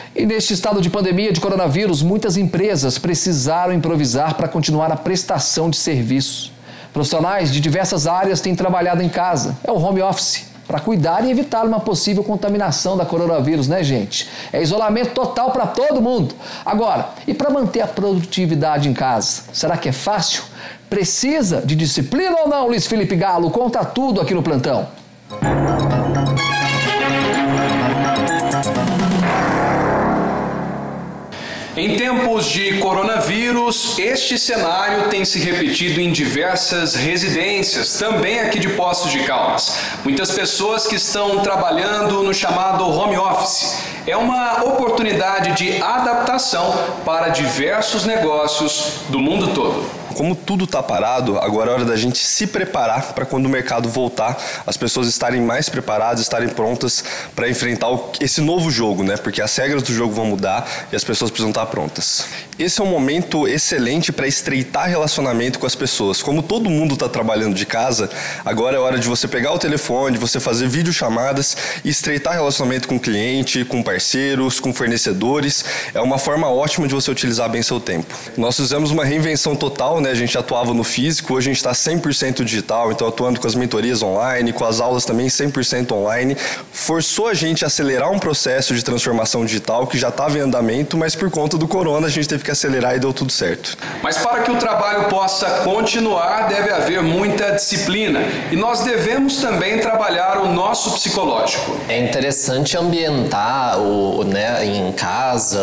E neste estado de pandemia de coronavírus, muitas empresas precisaram improvisar para continuar a prestação de serviços. Profissionais de diversas áreas têm trabalhado em casa, é o home office, para cuidar e evitar uma possível contaminação da coronavírus, né, gente? É isolamento total para todo mundo. Agora, e para manter a produtividade em casa? Será que é fácil? Precisa de disciplina ou não, Luiz Felipe Galo? Conta tudo aqui no Plantão. Em tempos de coronavírus, este cenário tem se repetido em diversas residências, também aqui de Poços de Caldas. Muitas pessoas que estão trabalhando no chamado home office. É uma oportunidade de adaptação para diversos negócios do mundo todo. Como tudo está parado, agora é hora da gente se preparar para quando o mercado voltar, as pessoas estarem mais preparadas, estarem prontas para enfrentar esse novo jogo, né? Porque as regras do jogo vão mudar e as pessoas precisam estar prontas. Esse é um momento excelente para estreitar relacionamento com as pessoas. Como todo mundo está trabalhando de casa, agora é hora de você pegar o telefone, de você fazer videochamadas e estreitar relacionamento com o cliente, com parceiros, com fornecedores. É uma forma ótima de você utilizar bem seu tempo. Nós fizemos uma reinvenção total, né? A gente atuava no físico, hoje a gente está 100% digital, então atuando com as mentorias online, com as aulas também 100% online. Forçou a gente a acelerar um processo de transformação digital que já estava em andamento, mas por conta do corona a gente teve que acelerar e deu tudo certo. Mas para que o trabalho possa continuar, deve haver muita disciplina e nós devemos também trabalhar o nosso psicológico. É interessante ambientar em casa,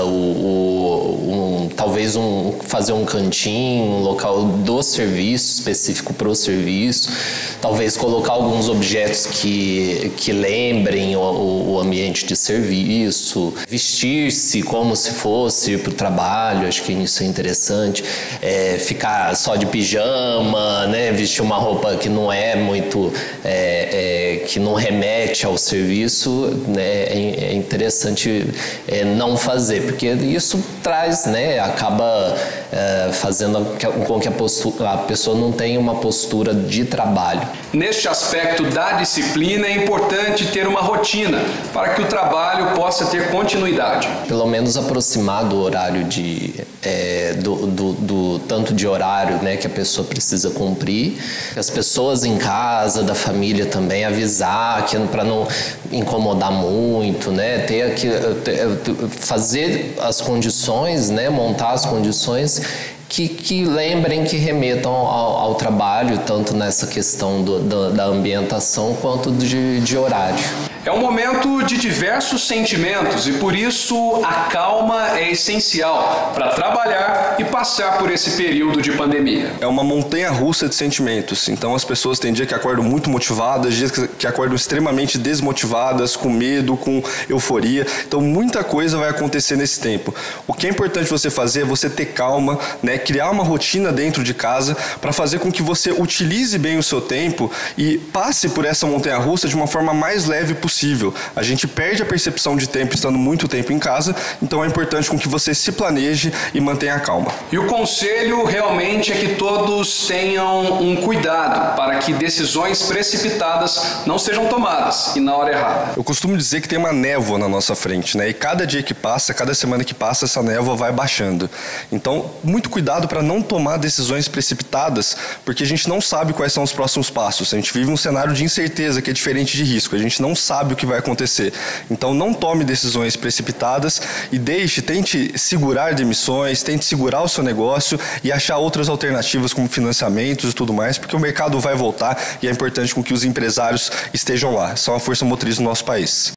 talvez fazer um cantinho, um local do serviço, específico para o serviço, talvez colocar alguns objetos que lembrem o ambiente de serviço, vestir-se como se fosse para o trabalho, acho que isso é interessante, ficar só de pijama, né? Vestir uma roupa que não é muito, que não remete ao serviço, né? É interessante não fazer, porque isso traz, né? Acaba fazendo com que a pessoa não tenha uma postura de trabalho. Neste aspecto da disciplina, é importante ter uma rotina para que o trabalho possa ter continuidade. Pelo menos aproximar do horário do tanto de horário, né, que a pessoa precisa cumprir. As pessoas em casa, da família também, avisar para não incomodar muito, né, fazer as condições, né, montar as condições que lembrem, que remetam ao trabalho, tanto nessa questão da ambientação quanto de horário. É um momento de diversos sentimentos e por isso a calma é essencial para trabalhar e passar por esse período de pandemia. É uma montanha-russa de sentimentos, então as pessoas têm dia que acordam muito motivadas, dias que acordam extremamente desmotivadas, com medo, com euforia, então muita coisa vai acontecer nesse tempo. O que é importante você fazer é você ter calma, né? Criar uma rotina dentro de casa para fazer com que você utilize bem o seu tempo e passe por essa montanha-russa de uma forma mais leve possível. A gente perde a percepção de tempo estando muito tempo em casa, então é importante com que você se planeje e mantenha a calma. E o conselho realmente é que todos tenham um cuidado para que decisões precipitadas não sejam tomadas e na hora errada. Eu costumo dizer que tem uma névoa na nossa frente, né? E cada dia que passa, cada semana que passa, essa névoa vai baixando. Então, muito cuidado para não tomar decisões precipitadas, porque a gente não sabe quais são os próximos passos. A gente vive um cenário de incerteza que é diferente de risco. A gente não sabe o que vai acontecer. Então não tome decisões precipitadas e tente segurar demissões, tente segurar o seu negócio e achar outras alternativas como financiamentos e tudo mais, porque o mercado vai voltar e é importante com que os empresários estejam lá. São a força motriz do nosso país.